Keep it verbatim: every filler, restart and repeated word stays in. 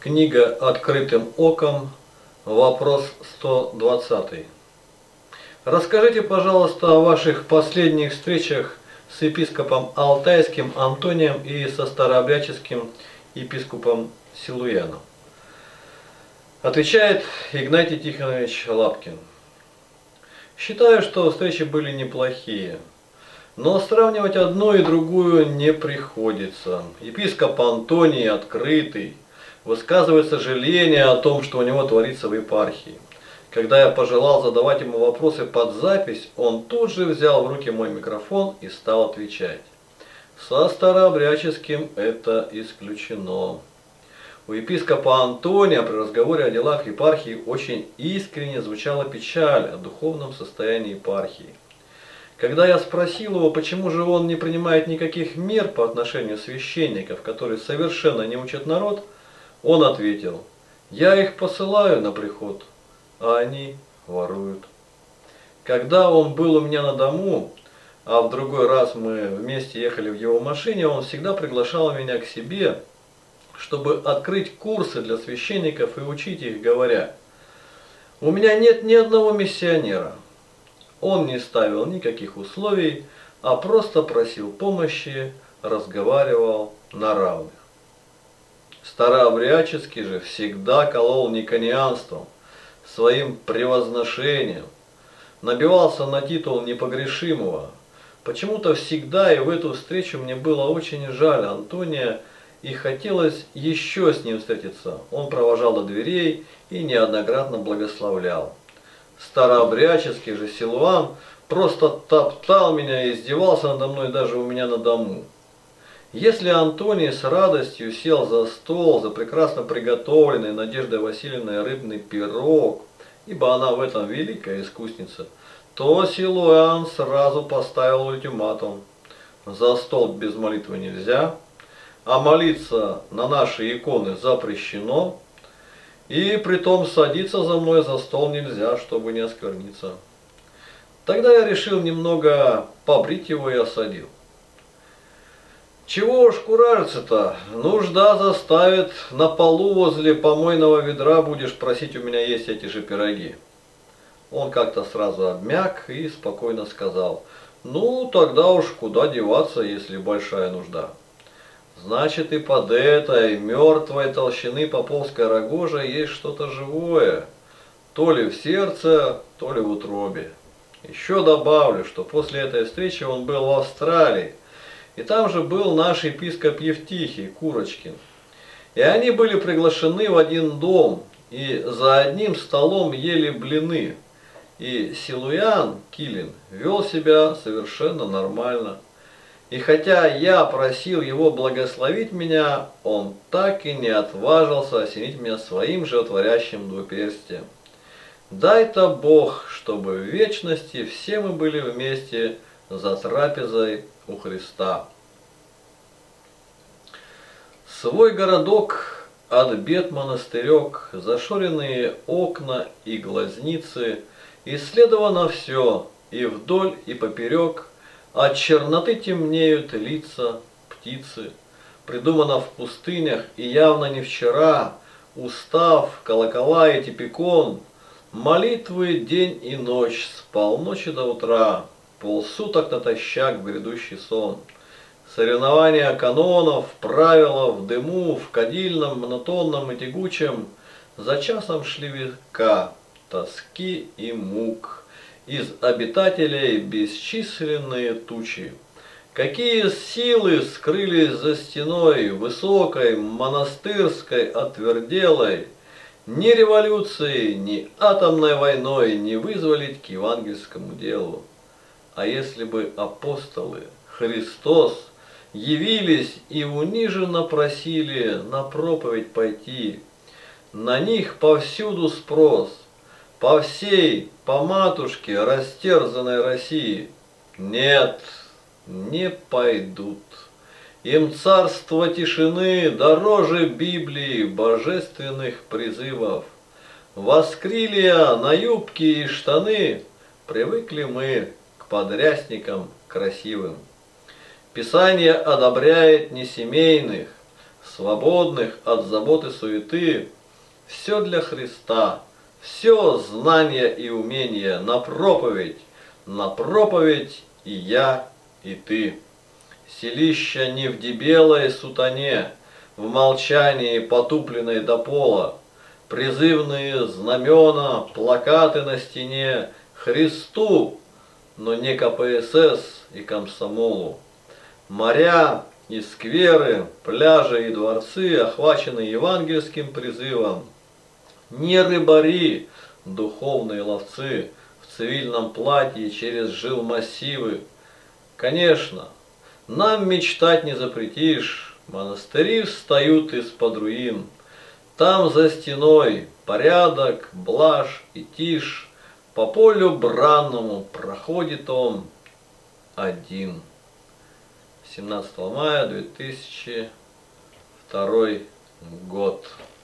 Книга «Открытым оком», вопрос сто двадцатый. Расскажите, пожалуйста, о ваших последних встречах с епископом Алтайским Антонием и со старообрядческим епископом Силуяном. Отвечает Игнатий Тихонович Лапкин. Считаю, что встречи были неплохие, но сравнивать одну и другую не приходится. Епископ Антоний открытый, высказывает сожаление о том, что у него творится в епархии. Когда я пожелал задавать ему вопросы под запись, он тут же взял в руки мой микрофон и стал отвечать. Со старообрядческим это исключено. У епископа Антония при разговоре о делах епархии очень искренне звучала печаль о духовном состоянии епархии. Когда я спросил его, почему же он не принимает никаких мер по отношению священников, которые совершенно не учат народ, он ответил: «Я их посылаю на приход, а они воруют». Когда он был у меня на дому, а в другой раз мы вместе ехали в его машине, он всегда приглашал меня к себе, чтобы открыть курсы для священников и учить их, говоря: «У меня нет ни одного миссионера». Он не ставил никаких условий, а просто просил помощи, разговаривал на равных. Старообрядческий же всегда колол никонианством, своим превозношением, набивался на титул непогрешимого. Почему-то всегда и в эту встречу мне было очень жаль Антония, и хотелось еще с ним встретиться. Он провожал до дверей и неоднократно благословлял. Старообрядческий же Силуан просто топтал меня и издевался надо мной даже у меня на дому. Если Антоний с радостью сел за стол за прекрасно приготовленный Надеждой Васильевной рыбный пирог, ибо она в этом великая искусница, то Силуан сразу поставил ультиматум: за стол без молитвы нельзя, а молиться на наши иконы запрещено, и притом садиться за мной за стол нельзя, чтобы не оскверниться. Тогда я решил немного побрить его и осадил. Чего уж куражиться-то, нужда заставит, на полу возле помойного ведра будешь просить у меня есть эти же пироги. Он как-то сразу обмяк и спокойно сказал: ну тогда уж куда деваться, если большая нужда. Значит, и под этой мертвой толщины поповской рогожи есть что-то живое, то ли в сердце, то ли в утробе. Еще добавлю, что после этой встречи он был в Австралии, и там же был наш епископ Евтихий Курочкин. И они были приглашены в один дом, и за одним столом ели блины. И Силуян Килин вел себя совершенно нормально. И хотя я просил его благословить меня, он так и не отважился осенить меня своим животворящим двуперстием. Дай-то Бог, чтобы в вечности все мы были вместе за трапезой у Христа. Свой городок, от бед монастырек, зашоренные окна и глазницы, исследовано все, и вдоль, и поперек, от черноты темнеют лица, птицы, придумано в пустынях и явно не вчера, устав, колокола и типикон, молитвы день и ночь, с полночи до утра, полсуток натощак в грядущий сон. Соревнования канонов, правила в дыму, в кадильном, монотонном и тягучем, за часом шли века тоски и мук, из обитателей бесчисленные тучи. Какие силы скрылись за стеной, высокой, монастырской, отверделой, ни революцией, ни атомной войной не вызволить к евангельскому делу. А если бы апостолы, Христос, явились и униженно просили на проповедь пойти, на них повсюду спрос, по всей, по матушке растерзанной России, нет, не пойдут. Им царство тишины дороже Библии, божественных призывов. Воскрилия на юбки и штаны привыкли мы к подрясникам красивым. Писание одобряет не семейных, свободных от забот и суеты, все для Христа, все знания и умения на проповедь, на проповедь и я, и ты. Селища не в дебелой сутане, в молчании потупленной до пола, призывные знамена, плакаты на стене Христу, но не ка пэ эс эс и комсомолу. Моря и скверы, пляжи и дворцы охвачены евангельским призывом. Не рыбари, духовные ловцы, в цивильном платье через жилмассивы. Конечно, нам мечтать не запретишь, монастыри встают из-под руин. Там за стеной порядок, блажь и тишь, по полю бранному проходит он один. семнадцатого мая две тысячи второй год.